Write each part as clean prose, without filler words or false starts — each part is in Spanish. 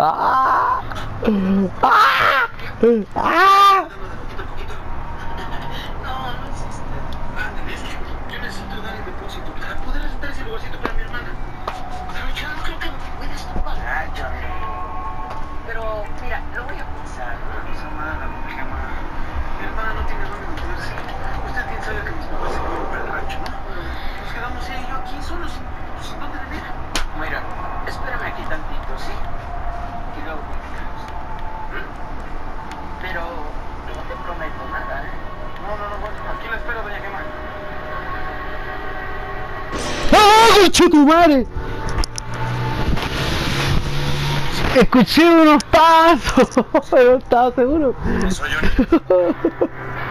¡Ah! ¡Ah! ¡Ah! No, no existe. Es que yo necesito dar el depósito para poder rentar ese lugarcito para mi hermana. Pero yo no creo que me puedas tomar. Ay, Johnny. Pero, mira, lo voy a pensar. Una cosa mala, porque mi hermana no tiene dónde meterse. Usted bien sabe que mis papás se fueron para el rancho, ¿no? Nos quedamos ella y yo aquí solos, sin dónde vivir. Mira, espérame aquí tantito, ¿sí? Y luego platicamos. Pero no te prometo nada, ¿eh? No, bueno, aquí la espero, doña Gemma. ¡Ah, concha tu madre! Escuché unos pasos, pero estaba seguro. Soy yo.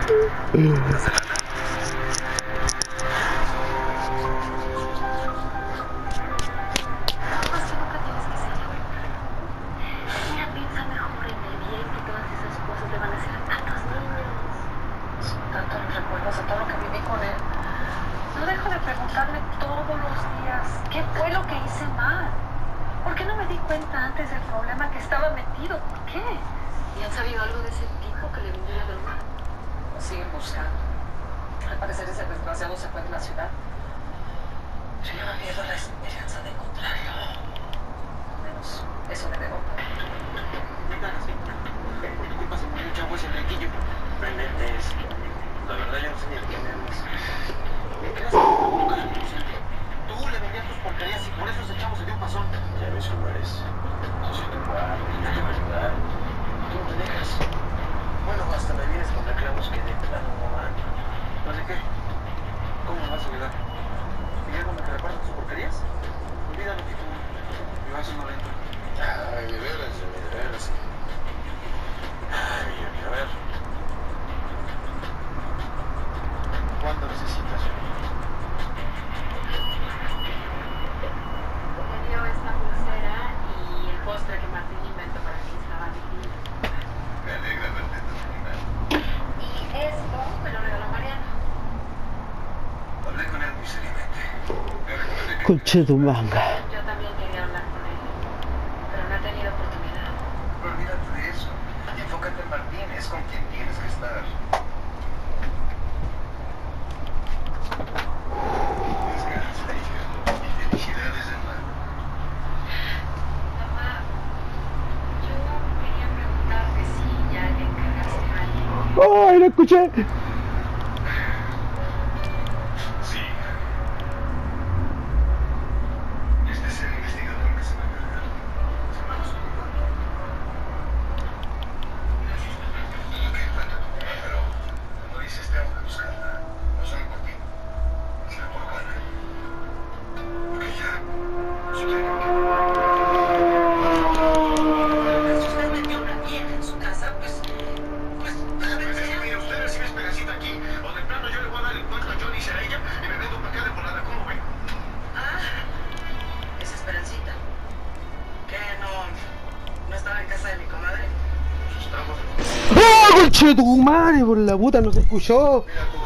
Antes del problema que estaba metido. ¿Por qué? ¿Y han sabido algo de ese tipo que le vendió la droga? Lo siguen buscando. Al parecer ese desgraciado se fue de la ciudad. Yo ya no pierdo la esperanza de encontrarlo. Al menos eso le debo. Por tu culpa se murió un chavo ese blanquillo. Menéndez. La verdad yo no sé ni a quién eres. ¿Me crees? Nunca lo puse. Tú le vendías tus porquerías y por eso ese chavo se dio un pasón. Ya ves cómo eres. Yo soy tu padre, nadie va a ayudar. Tú no te dejas. Bueno, hasta me vienes con reclamos que de plano no van. ¿No de qué? ¿Cómo me vas a ayudar? ¿Guillermo me reparta tus porquerías? Olvídalo, Tito. Me vas a no lento. Ay, de veras, de veras. Ay, a ver. ¿Cuándo necesitas? Esta pulsera y el postre que Martín inventó para que estaba divino. Me alegra verte terminar. Y esto me lo regaló Mariana. Hablé con él muy seriamente. Me recomendé que... Concha tu manga. Yo también quería hablar con él, pero no he tenido oportunidad. Olvídate de eso. Enfócate en Martín, es con quien tienes que estar. Descansa, hija. Y felicidades, hermano. Mamá, yo quería preguntarte si ya le encargaste a alguien. ¡Ay, lo escuché! Sí. Este es el investigador que se va a encargar. Se llama Osvaldo. Ok, bueno, pero cuando dices tengo que buscarla, no solo por ti, sino por Juana. Porque ya sucedió que... Si usted metió una vieja en su casa, pues mire, usted recibe Esperancita aquí, o de plano yo le voy a dar el puesto a Johnny y a ella, y me vendo para acá de volada, ¿cómo ve? Es Esperancita. ¿Qué? ¿No estaba en casa de mi comadre? Estamos... ¡Oh, concha tu madre! Por la puta, no se escuchó. Mira, tú